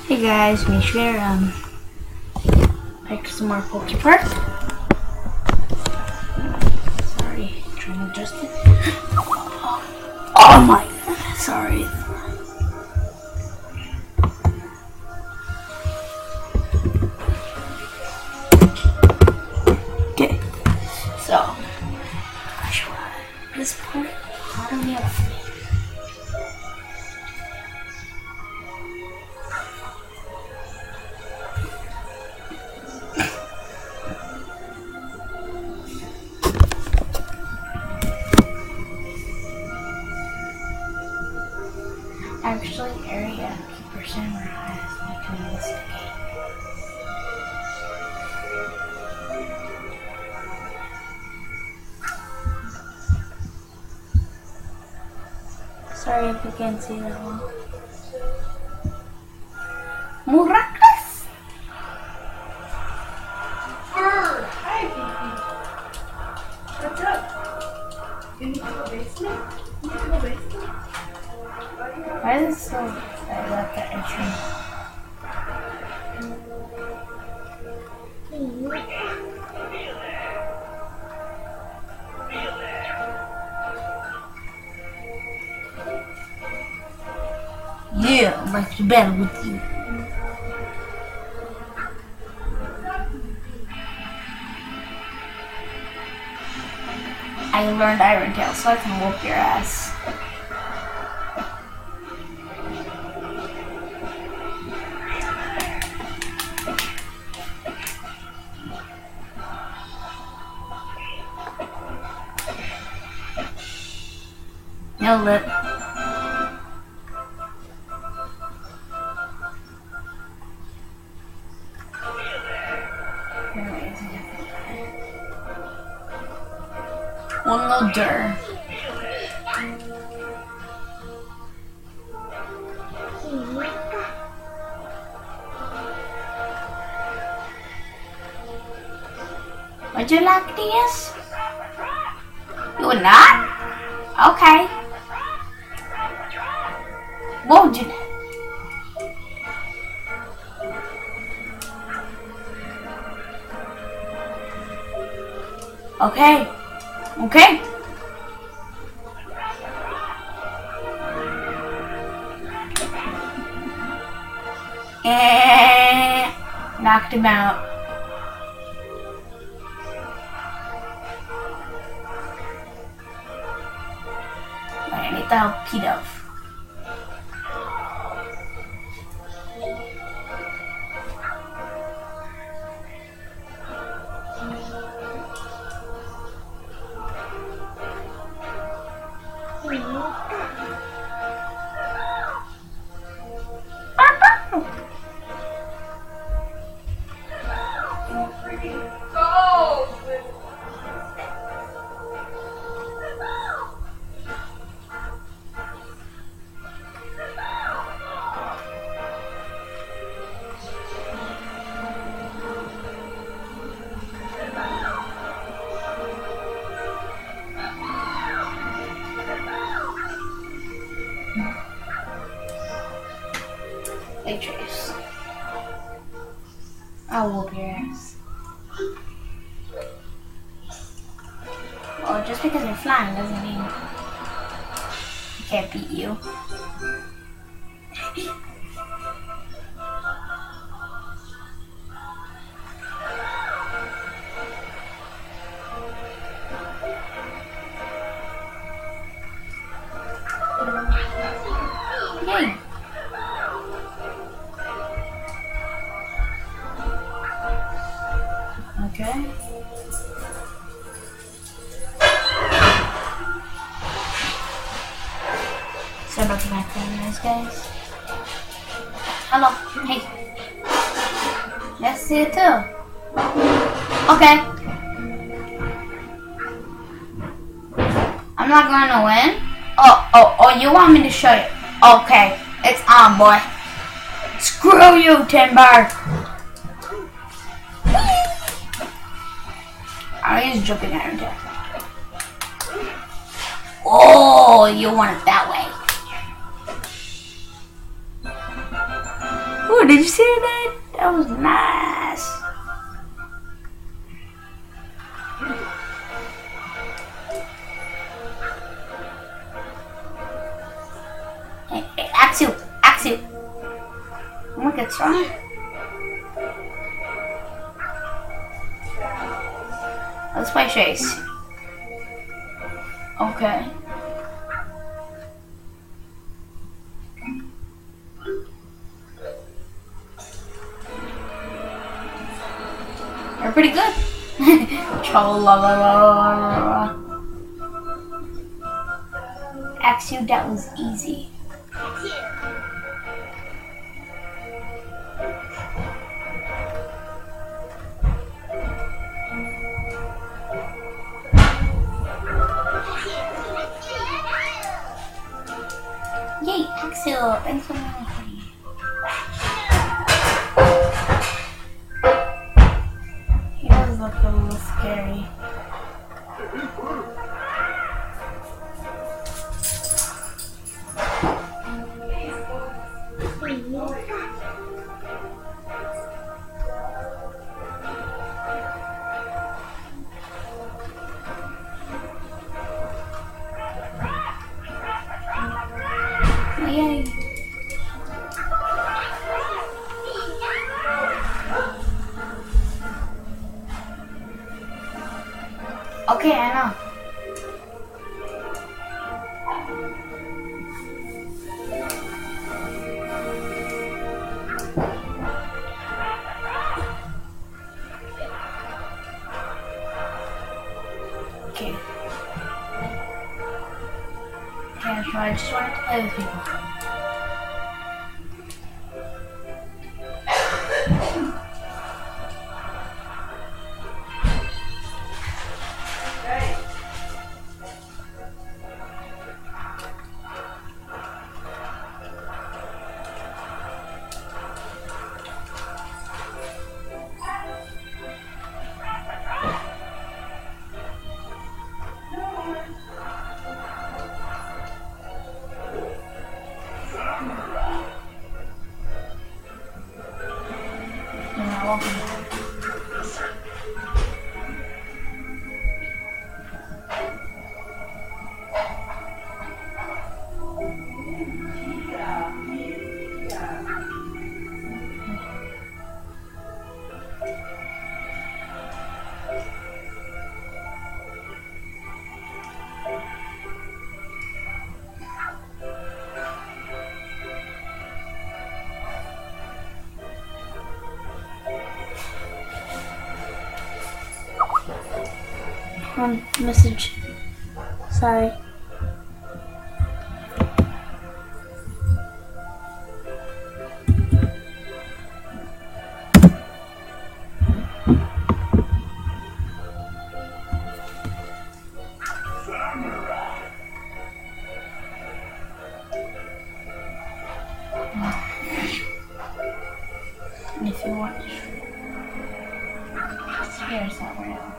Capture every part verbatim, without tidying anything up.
Hey guys, me sure um like some more pokepark. Sorry, trying to adjust it. Oh my god, sorry. Okay, so this part, I don't know. Actually, area percent where I have to investigate. Sorry if you can't see that one. Muracas! Bird! Hi, baby. What's up? You need to go basement? You need to go basement? Why is it so I left the entry? Yeah, I'd like to battle with you. I learned Iron Tail, so I can whoop your ass. Nailed it. One little dirt. Would you like this? You would not? Okay. What would you? Okay. Okay. And knocked him out. I need to help Peter. Hey Trace, I'll whoop your ass. Well, just because you're flying doesn't mean I can't beat you. Yay! Okay. So about to back down, nice guys. Hello. Hey. Let's see it too. Okay. I'm not going to win. Oh, oh, oh! You want me to show you? Okay, it's on, boy. Screw you, Timber. I'll use jumping iron tail. Oh, you want it that way. Ooh, did you see that? That was nice. Hey, hey, Axel, Axel. I'm gonna get strong. Let's play Chase. Okay. They're pretty good. Cha-la-la-la-la-la. Axel, that was easy. Yay, Axel, thanks so much. He does look a little scary. Yay. Okay, I know. Okay. Okay, so I just wanted to play with people. You're not welcome. Um, message. Sorry. And if you want to, here's that right now.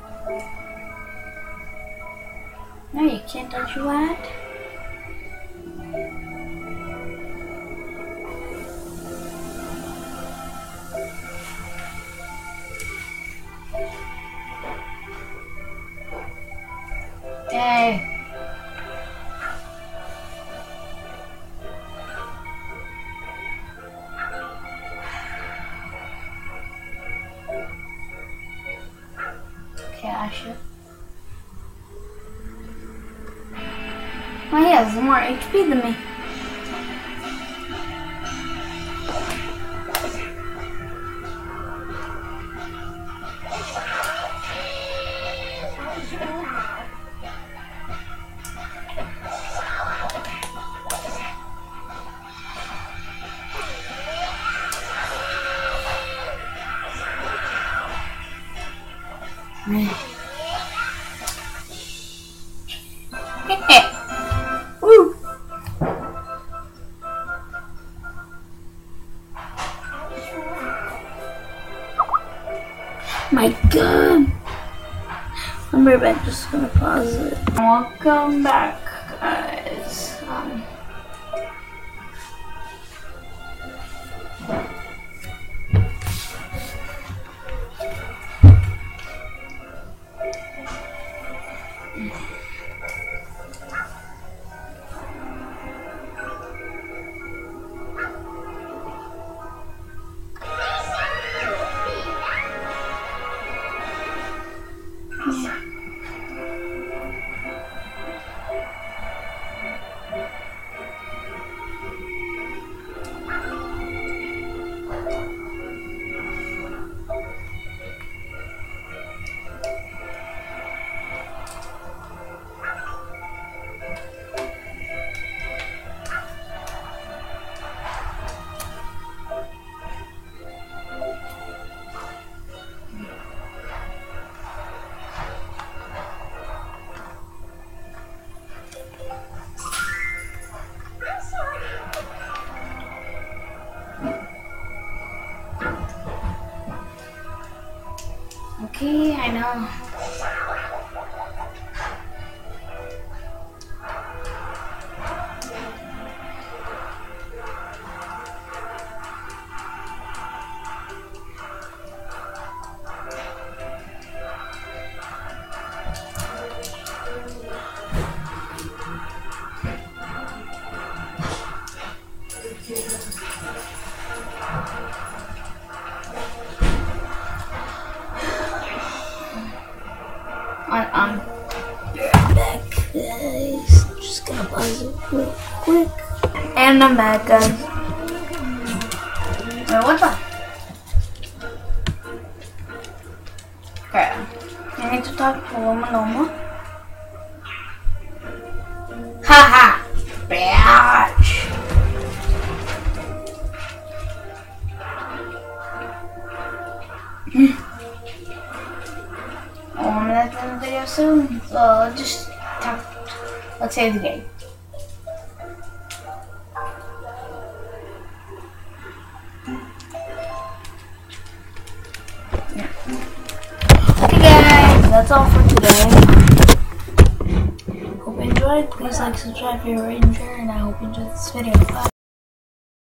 No, you can't, don't you want? Yay! Okay, I should. Oh, he has more H P than me. Man. Woo! My God! I'm right back. Just gonna pause it. Welcome back, guys. Um, Okay, I know. I, I'm back, guys. I'm just gonna pause it real quick. And I'm back, guys. Wait, what's up? Okay. I need to talk to Loma Loma. Haha! Bitch! Oh, I'm gonna end the video soon, so just talk. Let's save the game. Yeah. Okay, guys, that's all for today. Hope you enjoyed. Please like, subscribe if you're and share, and I hope you enjoyed this video. Bye.